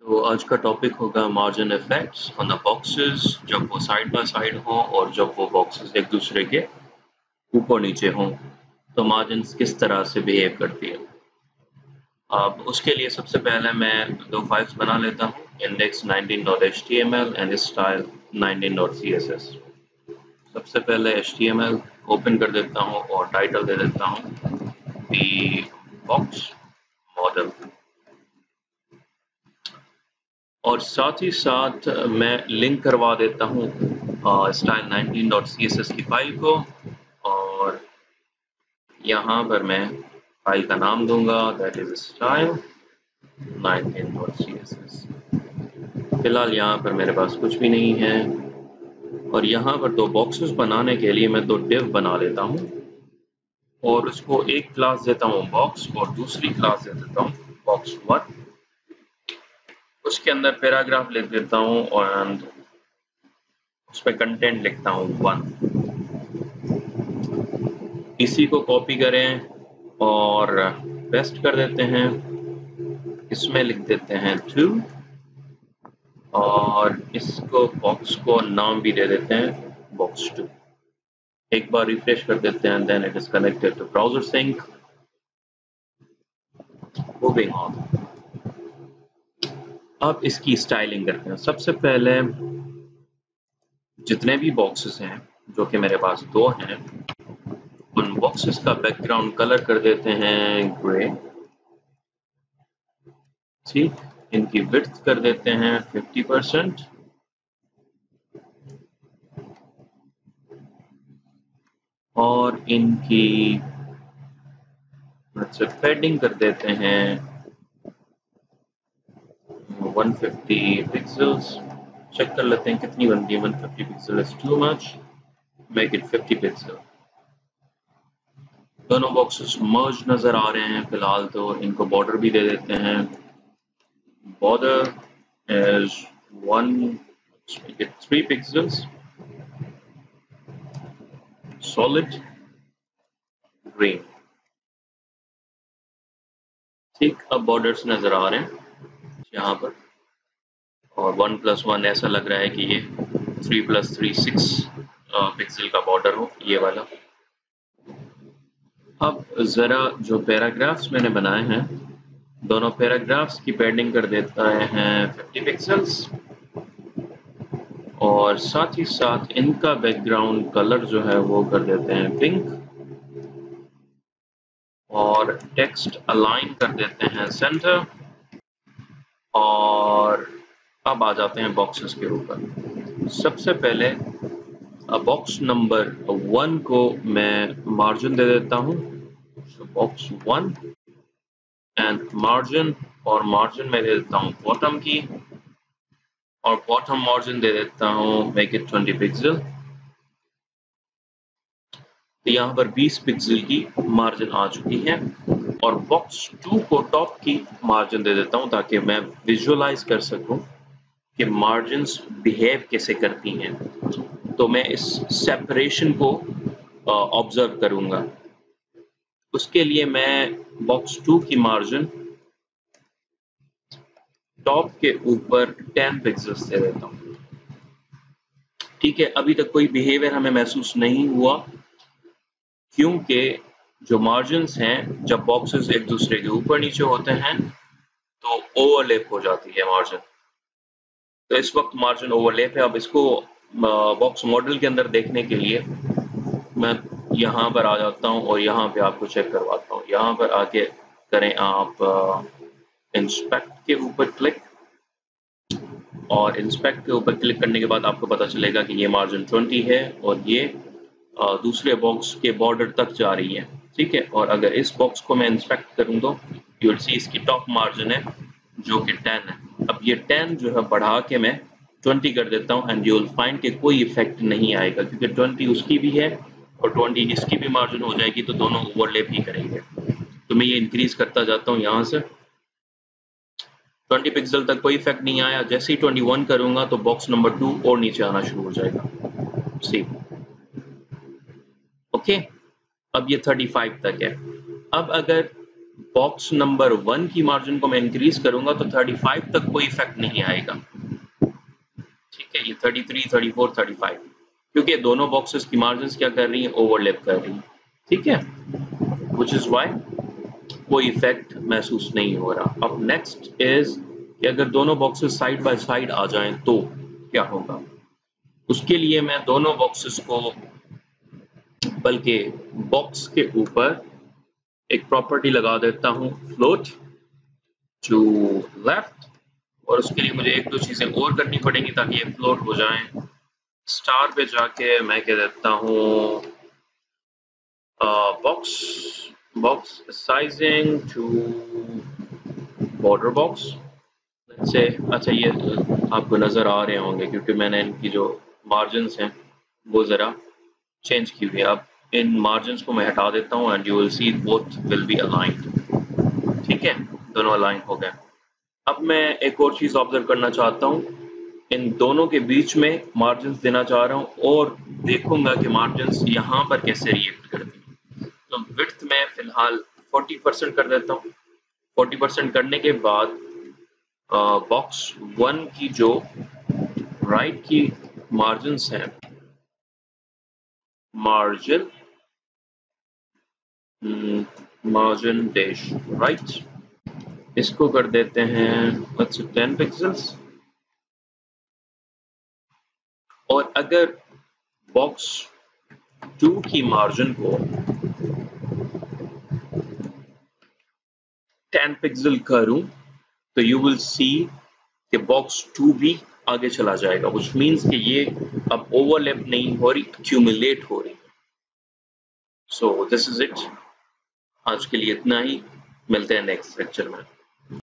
तो आज का टॉपिक होगा margin effects on the boxes जब वो साइड बाय साइड हों और जब वो बॉक्सेस एक दूसरे के ऊपर नीचे हों तो मार्जिन्स किस तरह से बिहेव करती है। अब उसके लिए सबसे पहले मैं दो फाइल्स बना लेता हूँ, index19.html एंड style 19.css। सबसे पहले html ओपन कर देता हूँ और टाइटल दे देता हूँ दी बॉक्स मॉडल, और साथ ही साथ मैं लिंक करवा देता हूँ style 19.css की फाइल को, और यहाँ पर मैं फाइल का नाम दूंगा दैट इज style 19.css। फिलहाल यहाँ पर मेरे पास कुछ भी नहीं है, और यहाँ पर दो बॉक्सेस बनाने के लिए मैं दो div बना लेता हूँ और उसको एक क्लास देता हूँ बॉक्स और दूसरी क्लास दे देता हूँ box1। उसके अंदर पैराग्राफ लिख देता हूँ और उस पर कंटेंट लिखता हूँ 1। इसी को कॉपी करें और पेस्ट कर देते हैं, इसमें लिख देते हैं 2 और इसको बॉक्स को नाम भी दे देते हैं box2। एक बार रिफ्रेश कर देते हैं, then it is connected to browser sync. Moving on, अब इसकी स्टाइलिंग करते हैं। सबसे पहले जितने भी बॉक्सेस हैं, जो कि मेरे पास दो हैं, उन बॉक्सेस का बैकग्राउंड कलर कर देते हैं ग्रे। ठीक, इनकी विड्थ कर देते हैं 50% और इनकी पैडिंग कर देते हैं 150 पिक्सल्स। चेक कर लेते हैं कितनी बनती है। 150 pixel is too much, make it 50 pixel. दोनों बॉक्सेस मर्ज नजर आ रहे हैं फिलहाल, तो इनको बॉर्डर भी दे देते हैं। Border is 3 pixels, solid green. ठीक, अब बॉर्डर्स नजर आ रहे हैं यहाँ पर, और 1+1 ऐसा लग रहा है कि ये 3+3 6 पिक्सल का बॉर्डर हो, ये वाला। अब जरा जो पैराग्राफ्स मैंने बनाए हैं, दोनों पैराग्राफ्स की पैडिंग कर देता है 50 पिक्सल्स, और साथ ही साथ इनका बैकग्राउंड कलर जो है वो कर देते हैं पिंक, और टेक्स्ट अलाइन कर देते हैं सेंटर। और अब आ जाते हैं बॉक्सेस के ऊपर। सबसे पहले बॉक्स नंबर 1 को मैं मार्जिन दे देता हूँ, बॉक्स 1 एंड मार्जिन, और मार्जिन में दे देता हूँ बॉटम की, और बॉटम मार्जिन दे देता हूँ मेक इट 20 पिक्सल। तो यहाँ पर 20 पिक्सल की मार्जिन आ चुकी है, और बॉक्स 2 को टॉप की मार्जिन दे देता हूँ ताकि मैं विजुअलाइज कर सकूं कि मार्जिन्स बिहेव कैसे करती हैं। तो मैं इस सेपरेशन को ऑब्जर्व करूंगा। उसके लिए मैं बॉक्स 2 की मार्जिन टॉप के ऊपर 10 पिक्सल्स दे देता हूँ। ठीक है, अभी तक कोई बिहेवियर हमें महसूस नहीं हुआ, क्योंकि जो मार्जिन्स हैं जब बॉक्सेस एक दूसरे के ऊपर नीचे होते हैं तो ओवरलैप हो जाती है मार्जिन। तो इस वक्त मार्जिन ओवरलैप है। अब इसको बॉक्स मॉडल के अंदर देखने के लिए मैं यहाँ पर आ जाता हूँ और यहाँ पे आपको चेक करवाता हूँ। यहाँ पर आके करें आप इंस्पेक्ट के ऊपर क्लिक, और इंस्पेक्ट के ऊपर क्लिक करने के बाद आपको पता चलेगा कि ये मार्जिन 20 है और ये दूसरे बॉक्स के बॉर्डर तक जा रही है। ठीक है, और अगर इस बॉक्स को मैं इंस्पेक्ट करूँ तो यू विल सी इसकी टॉप मार्जिन है जो कि 10 है। अब ये 10 जो है बढ़ा के मैं 20 कर देता हूँ, एंड यू विल फाइंड कि कोई इफेक्ट नहीं आएगा, क्योंकि 20 उसकी भी है और 20 इसकी भी मार्जिन हो जाएगी, तो दोनों ओवरलैप ही करेंगे। तो मैं ये इंक्रीज करता जाता हूँ यहाँ से 20 पिक्सल तक, कोई इफेक्ट नहीं आया। जैसे ही 21 करूंगा तो बॉक्स नंबर 2 और नीचे आना शुरू हो जाएगा। सी ओके, अब ये 35 तक है। अब अगर बॉक्स नंबर 1 की मार्जिन को मैं इंक्रीज करूंगा तो 35 तक कोई इफेक्ट नहीं आएगा। ठीक है, ये 33, 34, 35, क्योंकि दोनों बॉक्सेस की मार्जिन क्या कर रही हैं, ओवरलैप कर रही हैं। ठीक है, विच इज वाई कोई इफेक्ट महसूस नहीं हो रहा। अब नेक्स्ट इज कि अगर दोनों बॉक्सेस साइड बाय साइड आ जाएं तो क्या होगा। उसके लिए मैं दोनों बॉक्सेस को, बल्कि बॉक्स के ऊपर एक प्रॉपर्टी लगा देता हूं, फ्लोट टू लेफ्ट, और उसके लिए मुझे एक दो चीजें और करनी पड़ेंगी ताकि ये फ्लोट हो जाए। स्टार पे जाके मैं कह देता हूँ box box sizing to border box से। अच्छा, ये आपको नज़र आ रहे होंगे क्योंकि मैंने इनकी जो मार्जिन्स हैं वो ज़रा चेंज की हुई है। अब इन मार्जिन्स को मैं हटा देता हूँ and you will see both will be aligned. ठीक है, दोनों अलाइन हो गए। अब मैं एक और चीज़ ऑब्जर्व करना चाहता हूँ, इन दोनों के बीच में मार्जिन्स देना चाह रहा हूँ और देखूंगा कि मार्जिन्स यहाँ पर कैसे रिएक्ट करती हैं। तो विड्थ में फिलहाल 40% कर देता हूँ। 40% करने के बाद बॉक्स 1 की जो राइट की मार्जिन्स हैं, मार्जिन मार्जिन डैश राइट, इसको कर देते हैं 10 पिक्सल्स। और अगर बॉक्स 2 की मार्जिन को 10 पिक्सल करूं तो यू विल सी कि बॉक्स 2 भी आगे चला जाएगा, व्हिच मींस कि ये अब ओवरलैप नहीं हो रही, एक्यूमुलेट हो रही। सो दिस इज इट, आज के लिए इतना ही, मिलते हैं नेक्स्ट लेक्चर में।